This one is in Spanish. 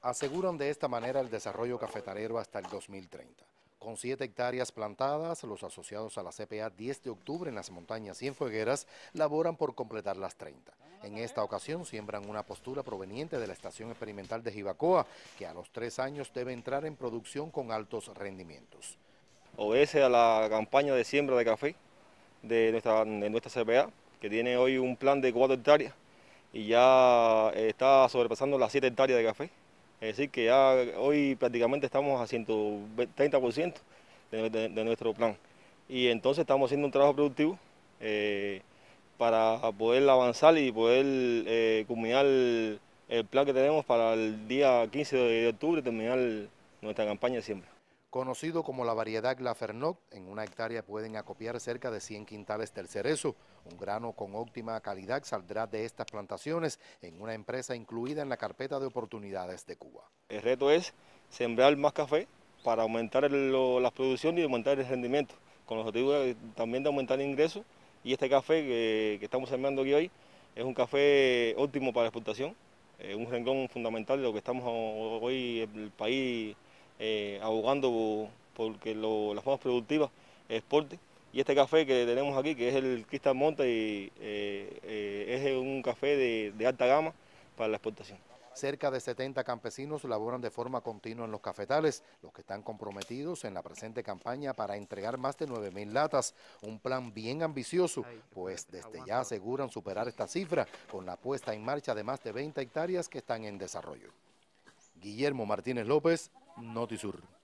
Aseguran de esta manera el desarrollo cafetalero hasta el 2030. Con 7 hectáreas plantadas, los asociados a la CPA 10 de octubre en las montañas Cienfuegueras laboran por completar las 30. En esta ocasión siembran una postura proveniente de la Estación Experimental de Jibacoa, que a los 3 años debe entrar en producción con altos rendimientos. Obedece a la campaña de siembra de café de nuestra CPA, que tiene hoy un plan de 4 hectáreas y ya está sobrepasando las 7 hectáreas de café. Es decir, que ya hoy prácticamente estamos a 130% de nuestro plan. Y entonces estamos haciendo un trabajo productivo para poder avanzar y poder culminar el plan que tenemos para el día 15 de octubre, terminar nuestra campaña de siembra. Conocido como la variedad Glafernot, en una hectárea pueden acopiar cerca de 100 quintales del cerezo. Un grano con óptima calidad saldrá de estas plantaciones en una empresa incluida en la carpeta de oportunidades de Cuba. El reto es sembrar más café para aumentar la producción y aumentar el rendimiento, con el objetivo también de aumentar el ingreso. Y este café que estamos sembrando aquí hoy es un café óptimo para la exportación, un renglón fundamental de lo que estamos hoy en el país abogando porque las formas productivas exporten. Y este café que tenemos aquí, que es el Crystal Mountain, es un café de alta gama para la exportación. Cerca de 70 campesinos laboran de forma continua en los cafetales, los que están comprometidos en la presente campaña para entregar más de 9.000 latas, un plan bien ambicioso, pues desde ya aseguran superar esta cifra con la puesta en marcha de más de 20 hectáreas que están en desarrollo. Guillermo Martínez López, Notisur.